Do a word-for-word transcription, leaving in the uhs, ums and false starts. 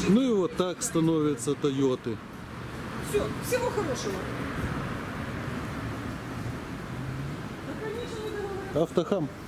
Ну и вот так становятся Тойоты. Все, всего хорошего. Автохам.